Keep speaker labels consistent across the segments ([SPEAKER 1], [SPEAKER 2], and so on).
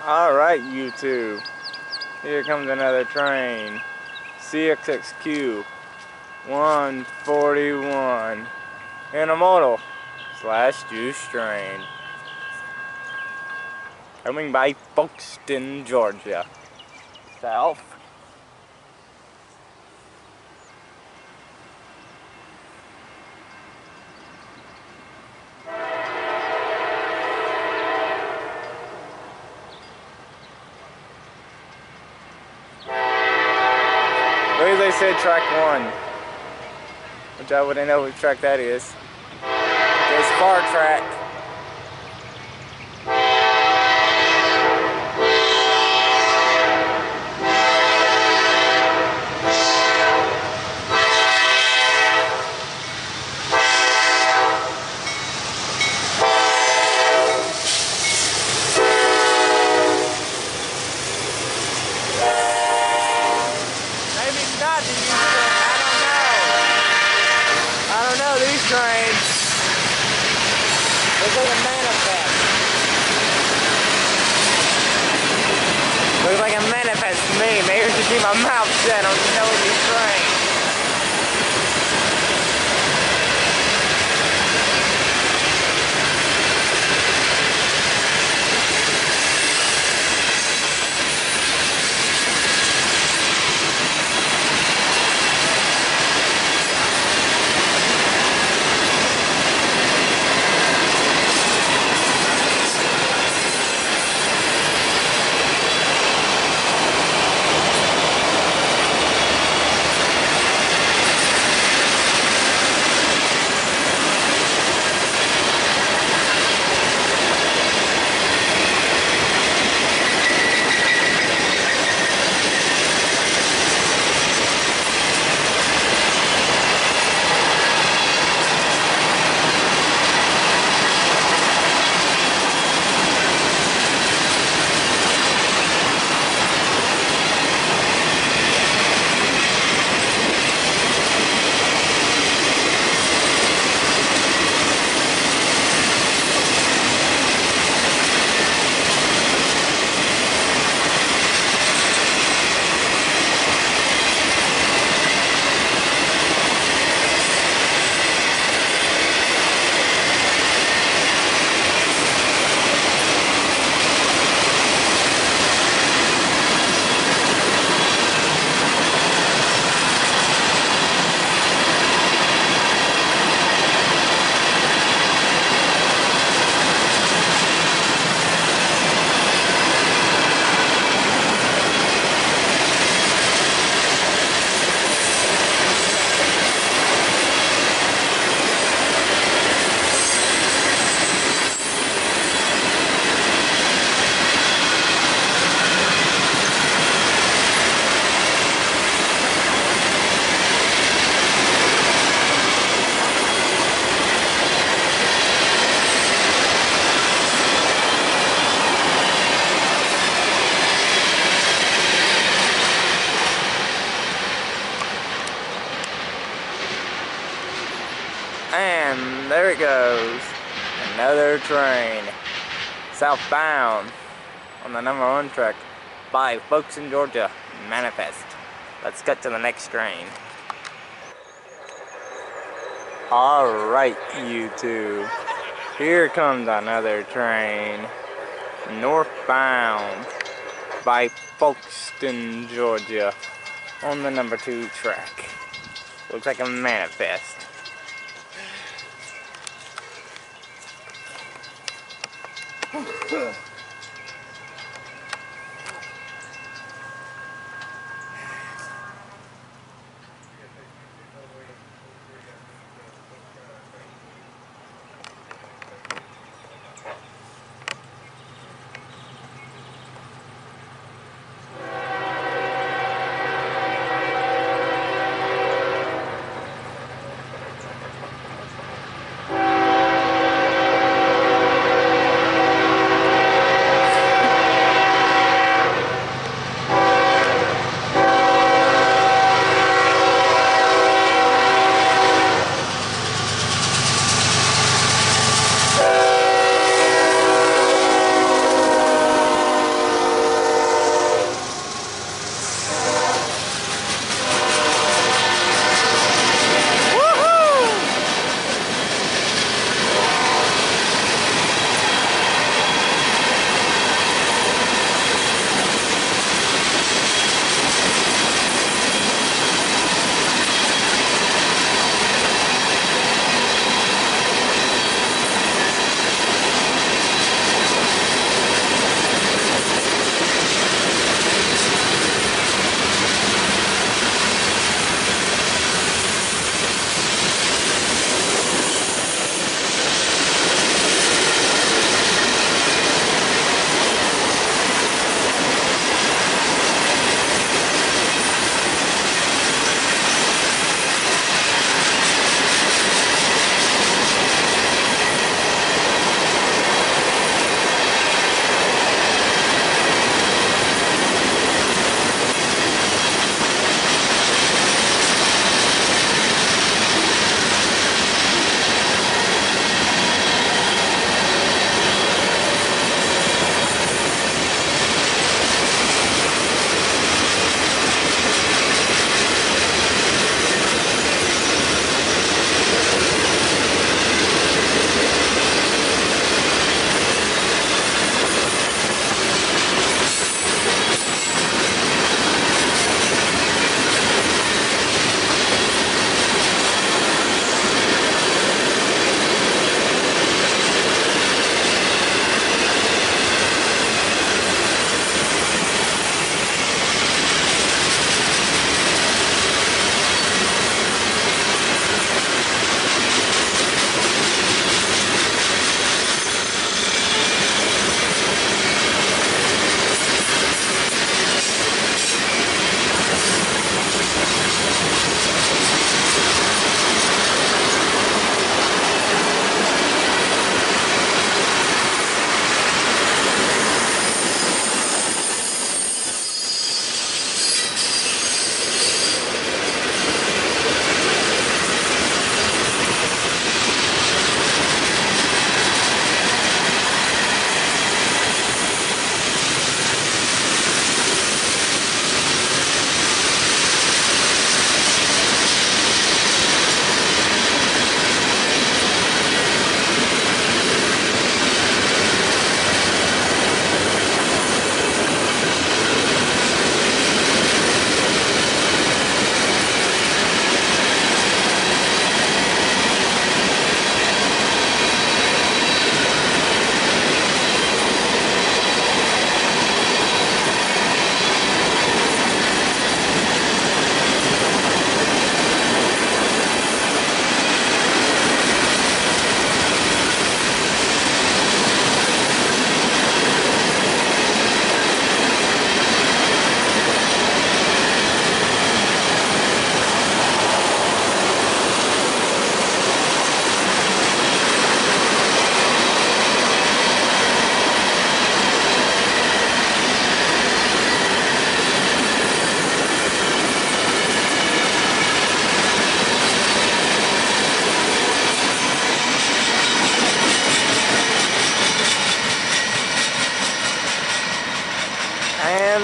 [SPEAKER 1] Alright, YouTube. Here comes another train. CXXQ 141 Intermodal / Juice Train. Coming by Folkston, Georgia. South. I believe they said track 1, which I wouldn't know what track that is. There's car track. Maybe not the used train, I don't know these trains. Looks like a manifest. Looks like a manifest to me. Maybe I should keep my mouth shut. I don't know these trains. And there it goes. Another train. Southbound on the #1 track by Folkston, Georgia. Manifest. Let's get to the next train. Alright, YouTube. Here comes another train. Northbound by Folkston, Georgia. On the #2 track. Looks like a manifest.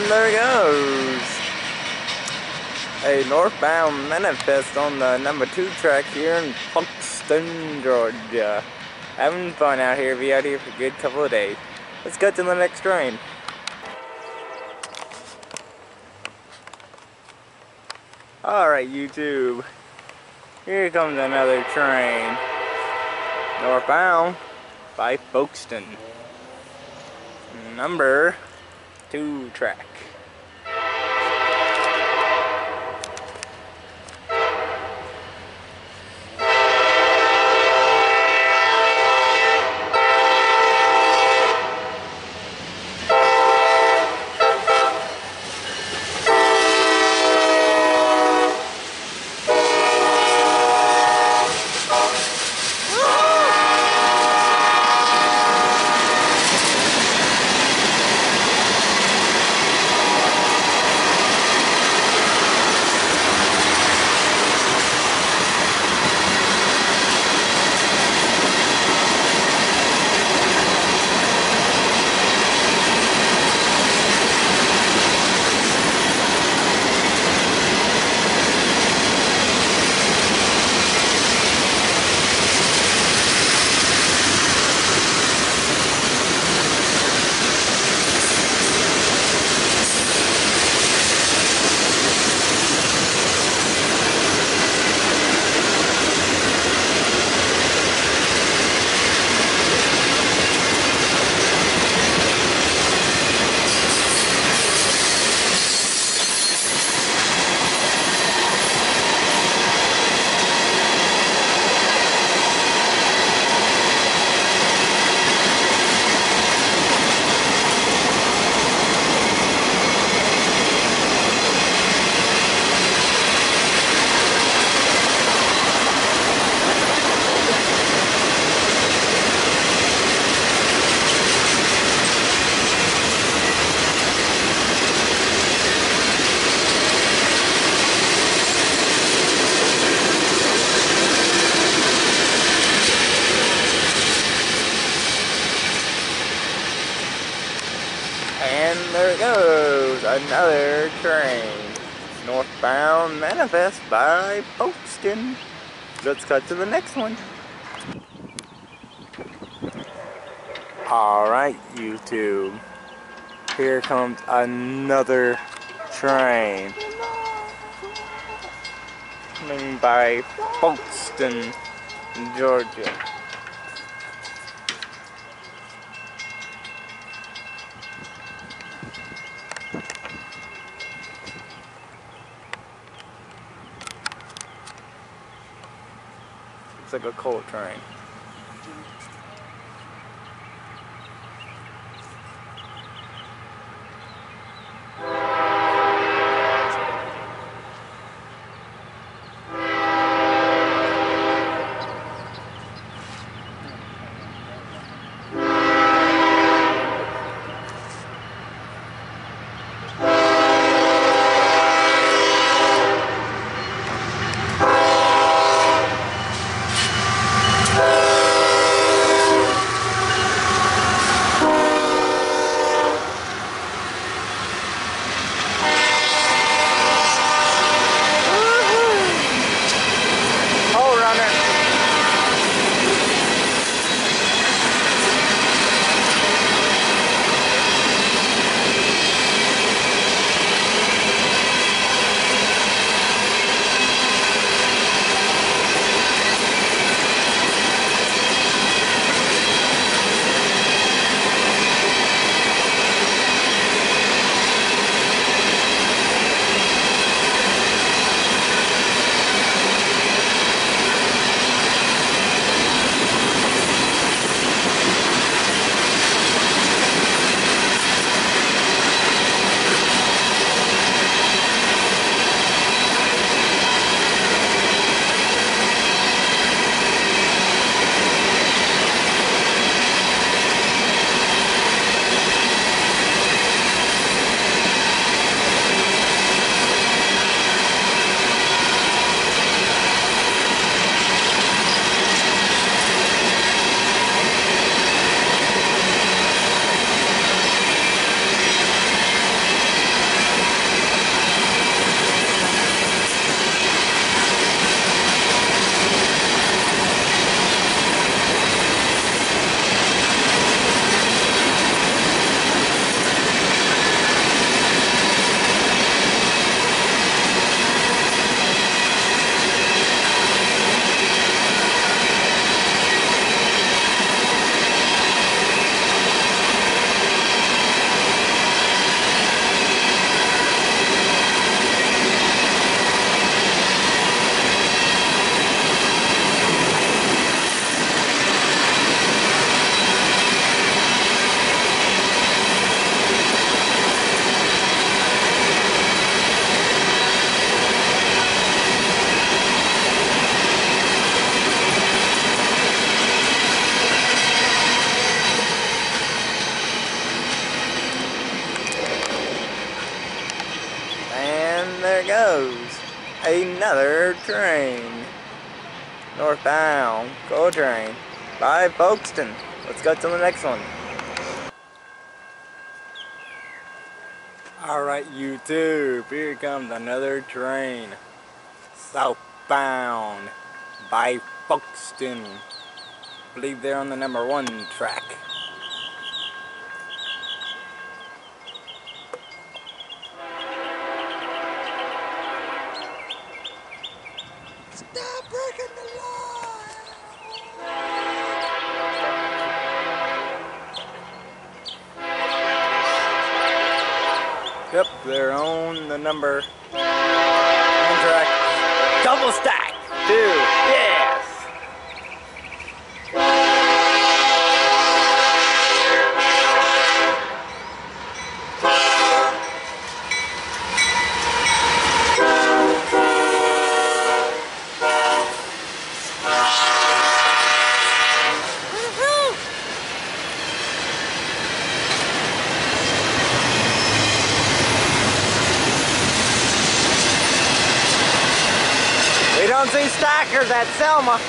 [SPEAKER 1] there goes. A northbound manifest on the number 2 track here in Buxton, Georgia. Having fun out here. Be out here for a good couple of days. Let's go to the next train. Alright, YouTube. Here comes another train. Northbound by Folkestone. Number 2 track. And there it goes, another train. Northbound manifest by Folkestone. Let's cut to the next one. Alright, YouTube. Here comes another train. Coming by Folkestone, Georgia. It's like a coal train. another train. Northbound GO train by Folkestone. Let's go to the next one. Alright YouTube, here comes another train. Southbound by Folkestone. I believe they're on the number 1 track. Stop breaking the law! Yep, they're on the number 1 track. Double stack! 2, yes! We don't see stackers at Selma.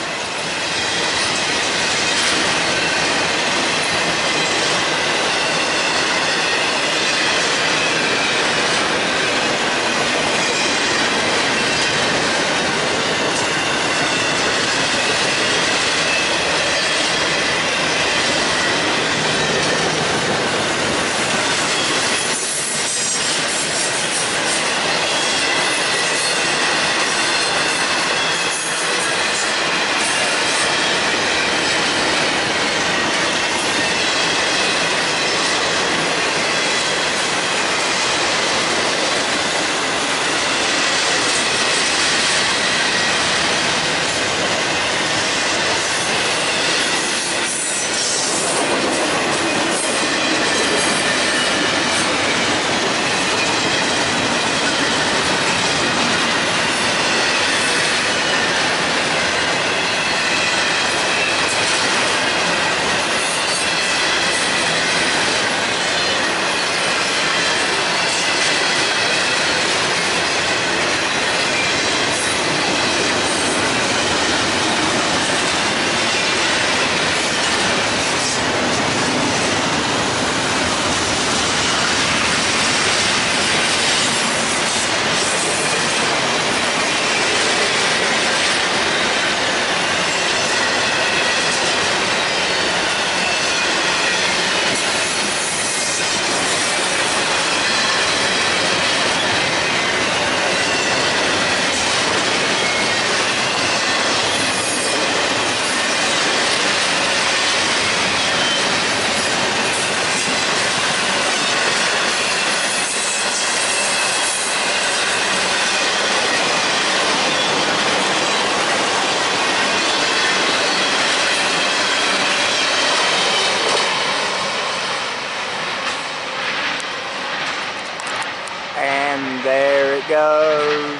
[SPEAKER 1] And there it goes,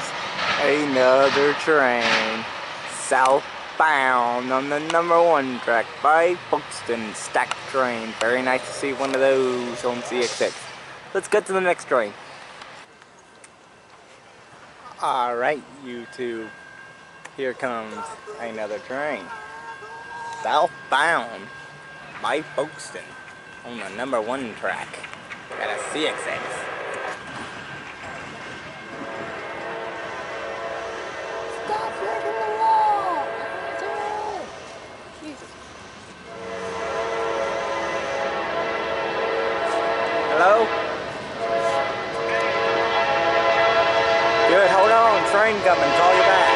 [SPEAKER 1] another train, southbound on the number 1 track by Folkestone, stacked train. Very nice to see one of those on CXX. Let's get to the next train. Alright YouTube, here comes another train, southbound by Folkestone on the number 1 track at a CXX. Stop breaking the law! Jesus. Hello? Good, hold on. Train coming. Call you back.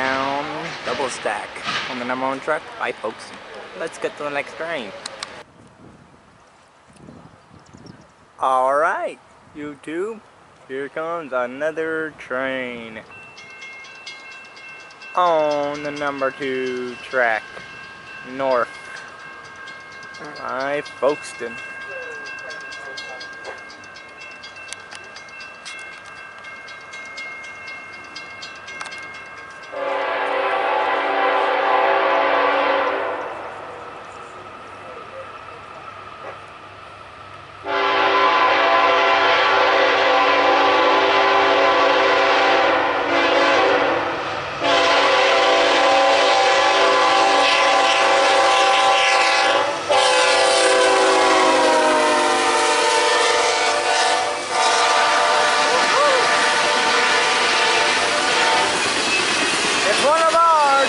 [SPEAKER 1] Southbound double stack on the number 1 track by Folkestone. Let's get to the next train. Alright, YouTube, here comes another train on the number 2 track, north by Folkestone. One of ours,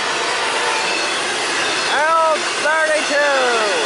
[SPEAKER 1] L32.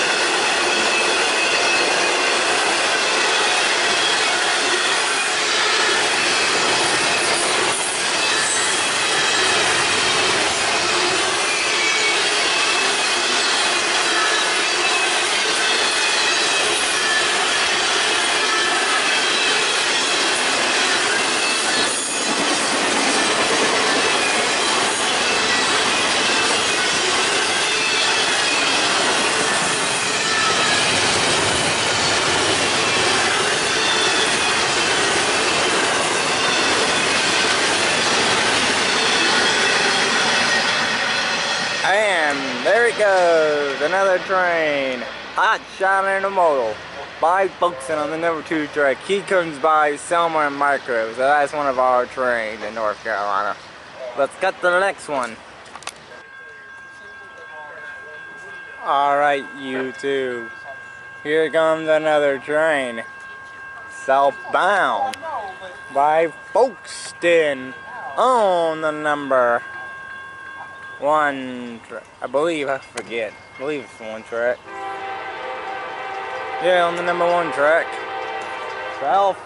[SPEAKER 1] And there it goes, another train. Hot Shot Intermodal by Folkestone on the number 2 track. He comes by Selma and Micro. So that's one of our trains in North Carolina. Let's get to the next one. Alright, YouTube. Here comes another train. Southbound by Folkestone on the number 1 track. I believe it's the 1 track. Yeah, on the number 1 track. South.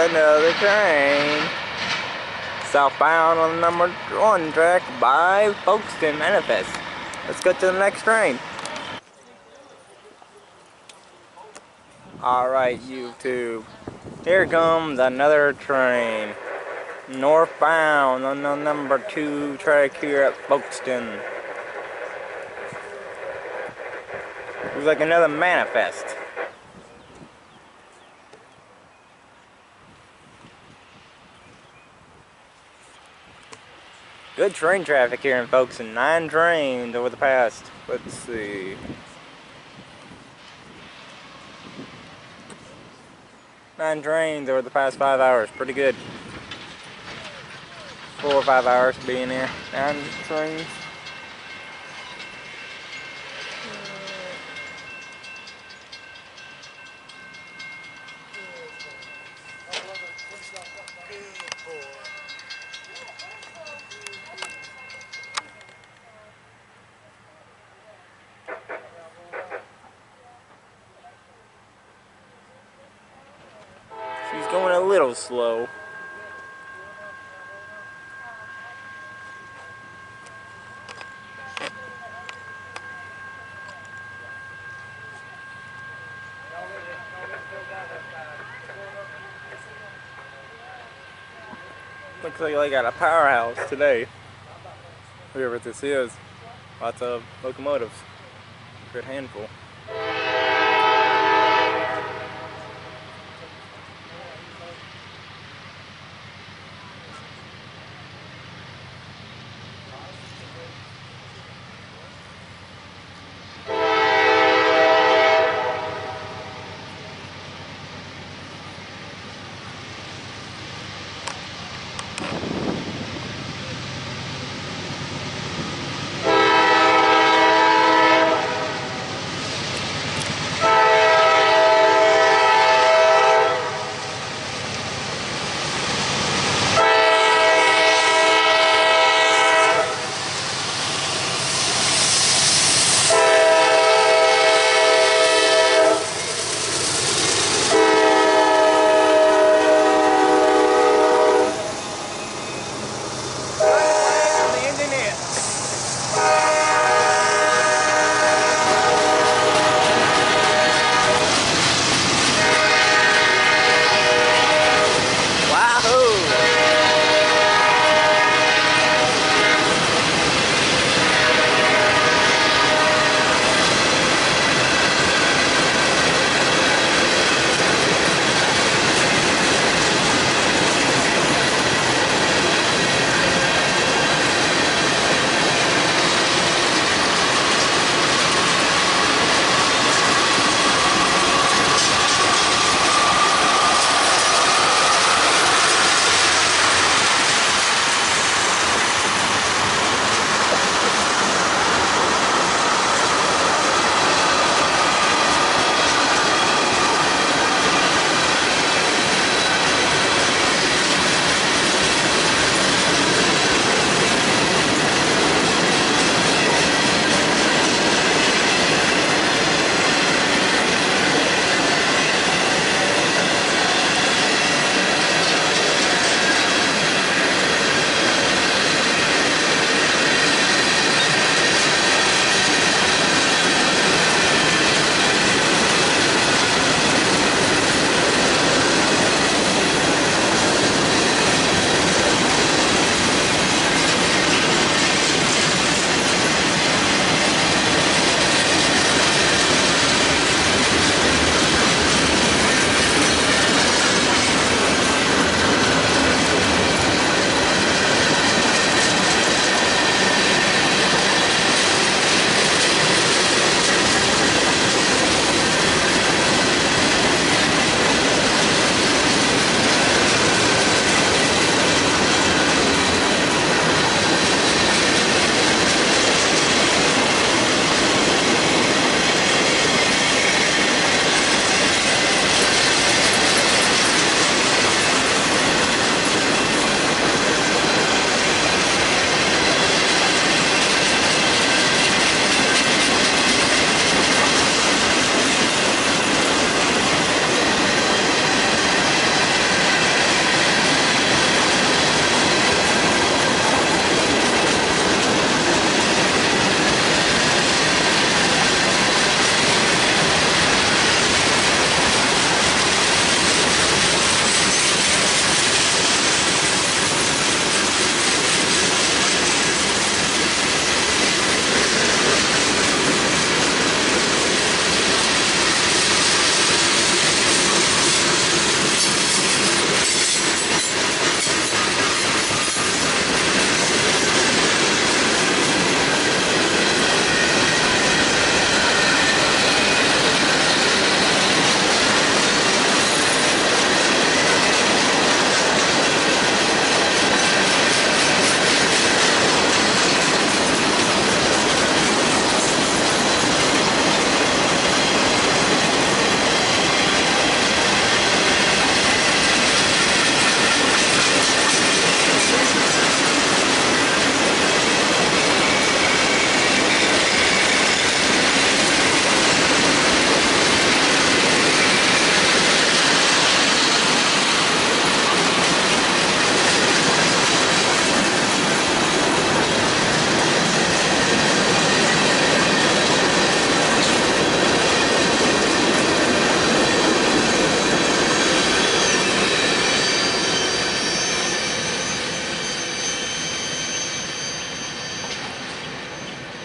[SPEAKER 1] another train. Southbound on the number 1 track by Folkestone Manifest. Let's go to the next train. Alright, YouTube. Here comes another train. Northbound on the number 2 track here at Folkestone. Looks like another Manifest. Good train traffic here in Folkestone. 9 trains over the past, let's see, 9 trains over the past 5 hours. Pretty good. 4 or 5 hours being here. 9 trains. She's going a little slow. Looks like I got a powerhouse today. Whoever this is. Lots of locomotives. Good handful.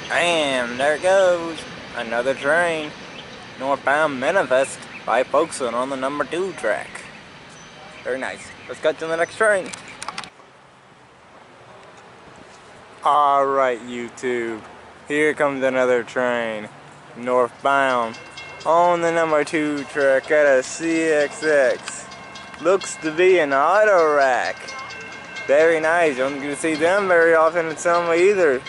[SPEAKER 1] And there it goes. Another train. Northbound Manifest by Folkestone on the number 2 track. Very nice. Let's cut to the next train. Alright, YouTube. Here comes another train. Northbound on the number 2 track at a CXX. Looks to be an auto rack. Very nice. You don't get to see them very often in Selma either.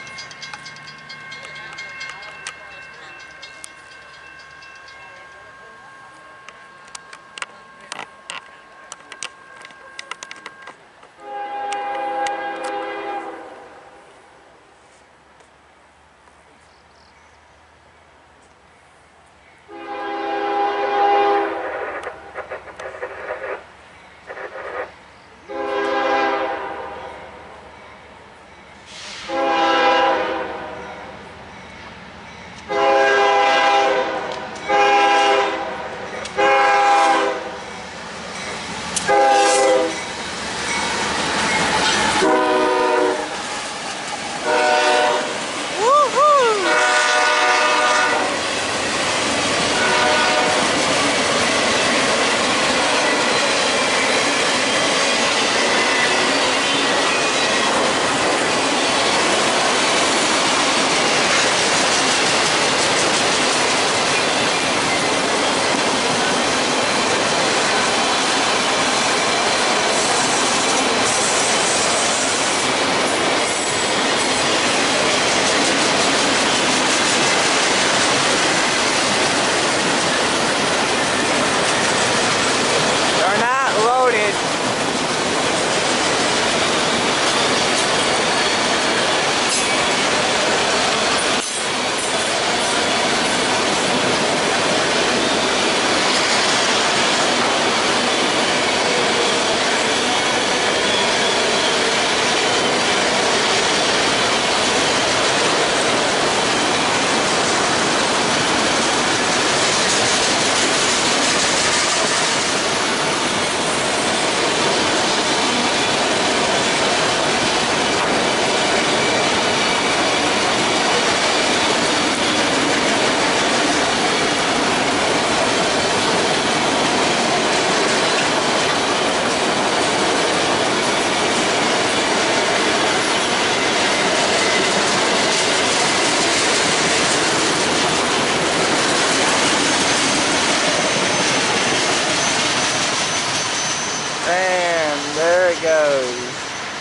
[SPEAKER 1] And there it goes.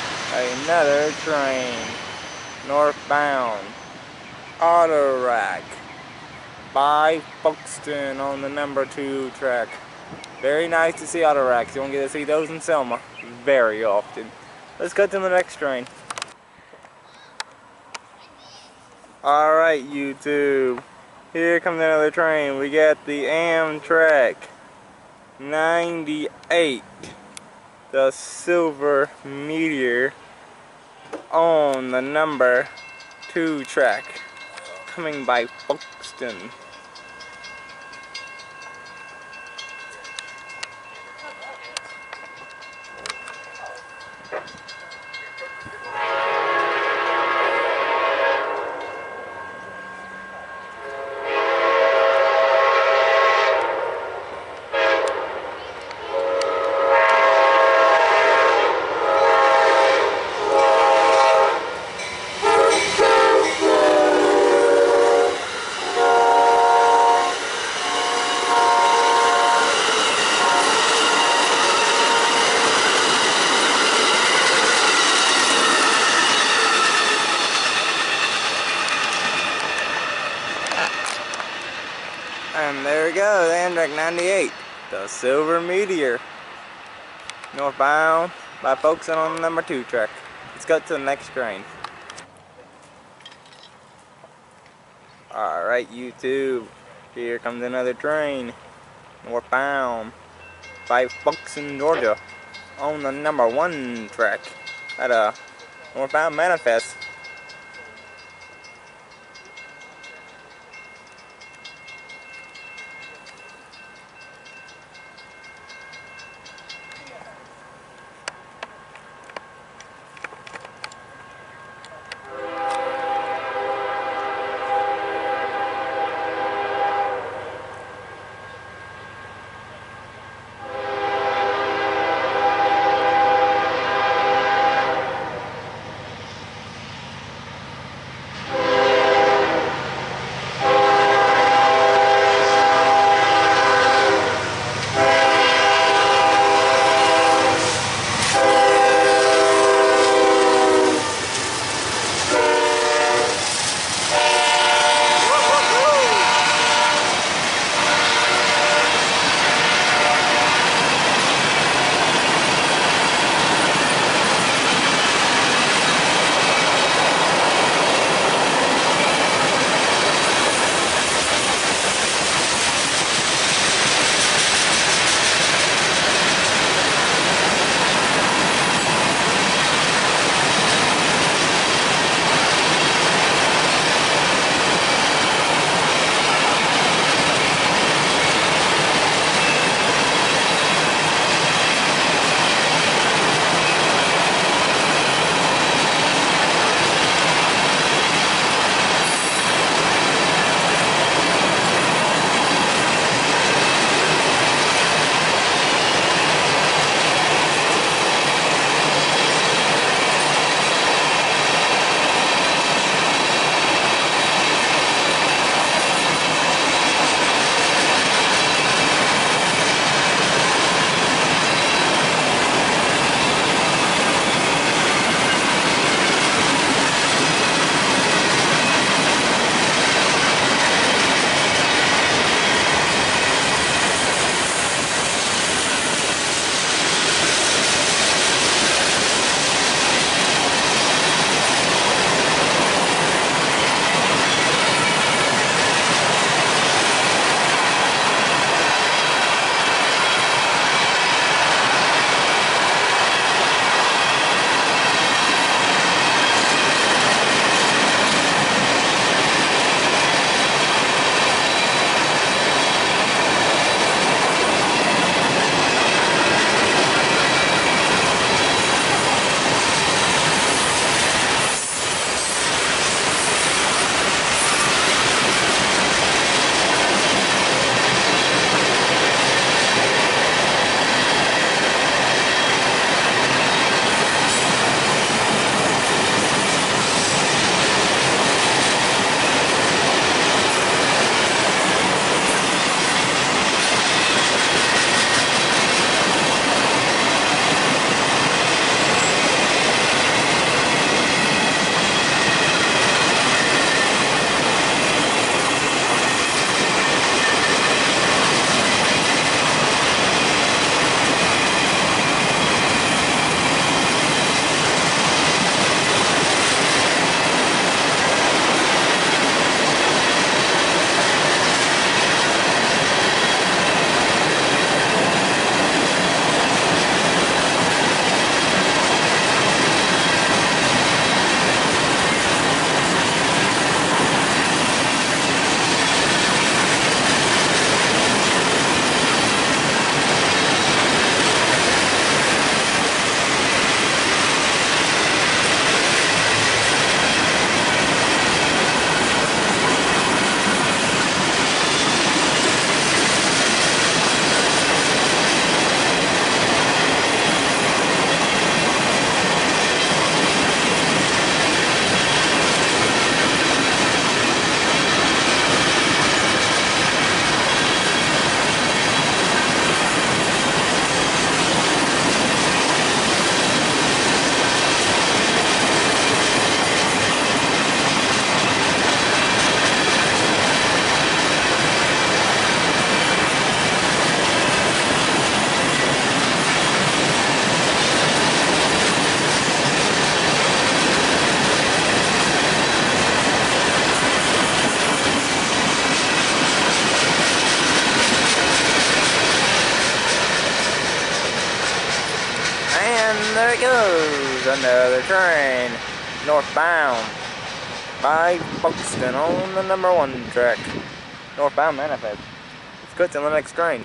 [SPEAKER 1] Another train. Northbound. Auto rack. By Folkestone on the number 2 track. Very nice to see auto racks. You don't get to see those in Selma very often. Let's go to the next train. Alright, YouTube. Here comes another train. We got the Amtrak 98. The Silver Meteor on the number 2 track. Coming by Folkestone. And there we go, the Amtrak 98, the Silver Meteor, northbound by Folkestone on the number 2 track. Let's go to the next train. Alright, YouTube, here comes another train, northbound by Folkestone, Georgia, on the number 1 track at a northbound manifest. goes, another train, northbound by Folkestone on the number 1 track. Northbound manifest. Let's go to the next train.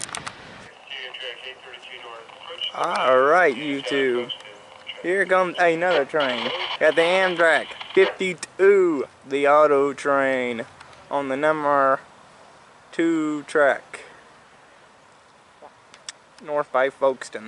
[SPEAKER 1] Alright, YouTube. Here comes another train. Got the Amtrak 52, the auto train, on the number 2 track. North by Folkestone.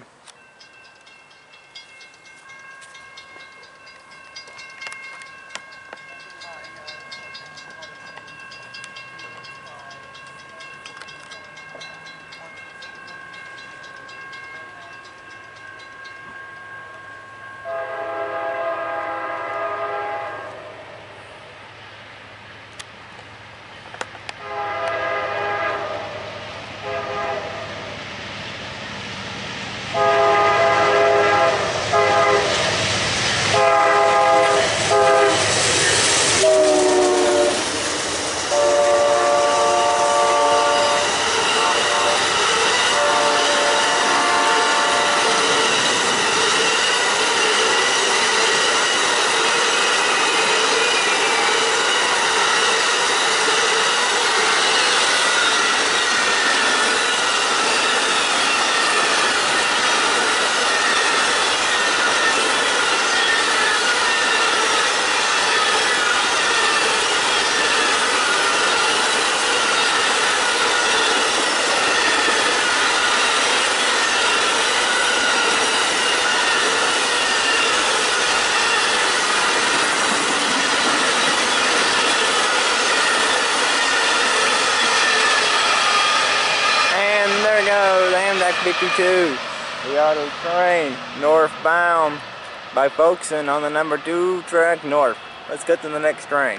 [SPEAKER 1] There goes the Amtrak 52, the auto train, northbound by Folkestone on the number 2 track north. Let's get to the next train.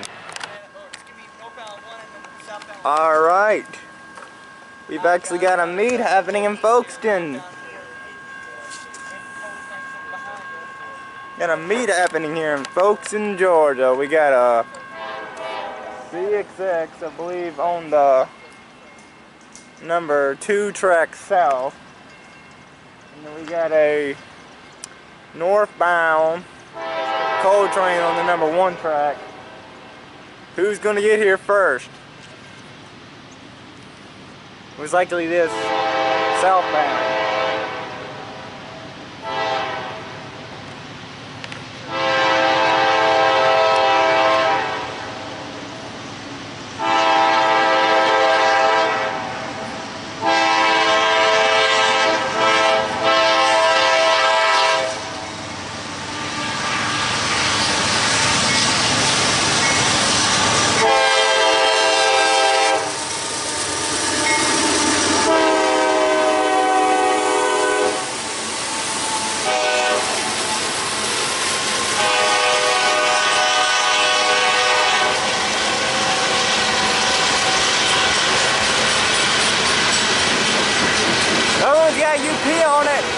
[SPEAKER 1] Alright, we've actually got a meet happening in Folkestone. Got a meet happening here in Folkestone, Georgia. We got a CXX, I believe, on the number 2 track south, and then we got a northbound coal train on the number 1 track. Who's gonna get here first? It was likely this southbound. Got UP on it.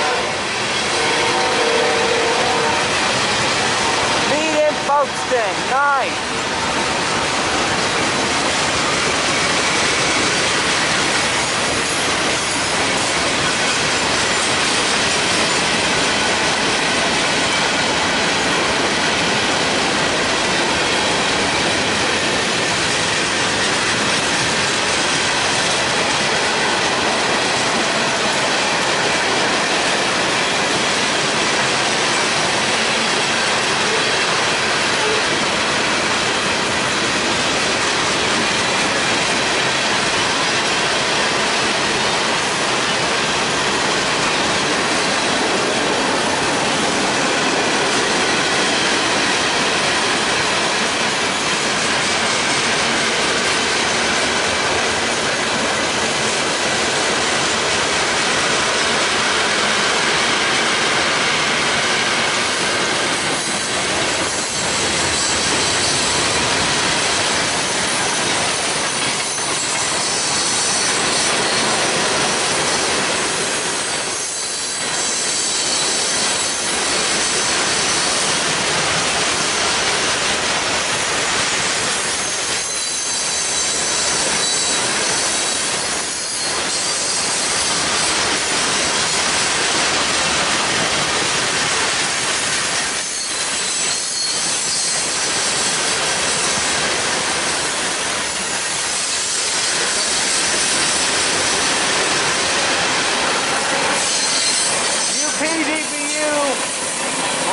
[SPEAKER 1] Folkestone,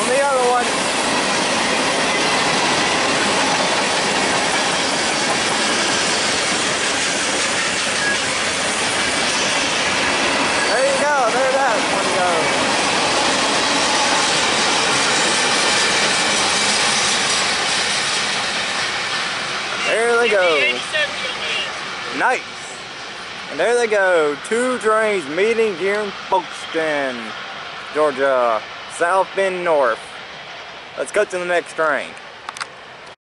[SPEAKER 1] on the other one. There you go, there that one goes. There they go. Nice. And there they go. 2 trains meeting here in Folkston, Georgia. South Bend North. Let's go to the next train.